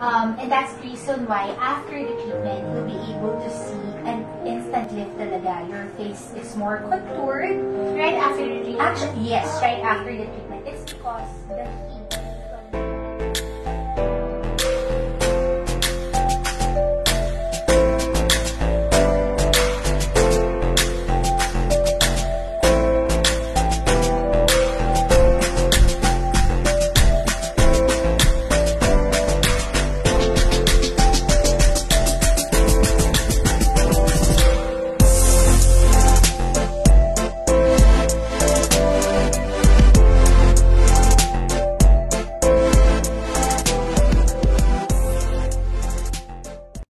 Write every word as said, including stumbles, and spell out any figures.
Um, and that's the reason why after the treatment, you'll be able to see an instant lift talaga. Your face is more contoured right after the treatment. Actually, yes, right after the treatment. It's because the